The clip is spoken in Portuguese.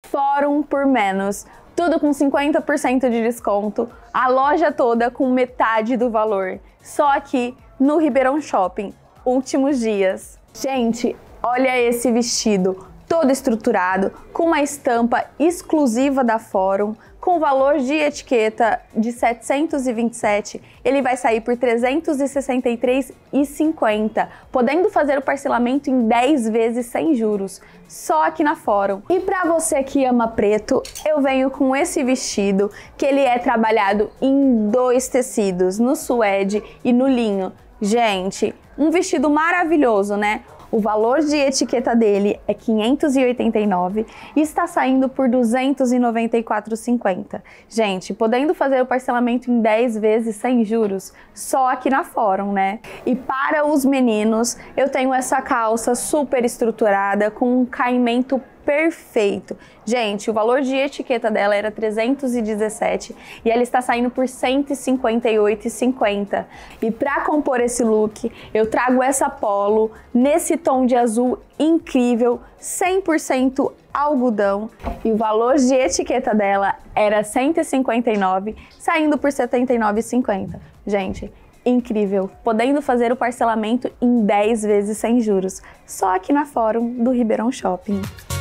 Fórum por menos. Tudo com 50% de desconto, a loja toda com metade do valor. Só aqui no Ribeirão Shopping, últimos dias. Gente, olha esse vestido, todo estruturado, com uma estampa exclusiva da Fórum, com valor de etiqueta de 727, ele vai sair por 363,50, podendo fazer o parcelamento em 10 vezes sem juros, só aqui na Fórum. E para você que ama preto, eu venho com esse vestido, que ele é trabalhado em 2 tecidos, no suede e no linho. Gente, um vestido maravilhoso, né? O valor de etiqueta dele é 589 e está saindo por 294,50. Gente, podendo fazer o parcelamento em 10 vezes sem juros, só aqui na Fórum, né? E para os meninos, eu tenho essa calça super estruturada com um caimento perfeito. Gente, o valor de etiqueta dela era 317 e ela está saindo por 158,50. E para compor esse look, eu trago essa polo nesse tom de azul incrível, 100% algodão, e o valor de etiqueta dela era 159, saindo por 79,50. Gente, incrível, podendo fazer o parcelamento em 10 vezes sem juros, só aqui na Fórum do Ribeirão Shopping.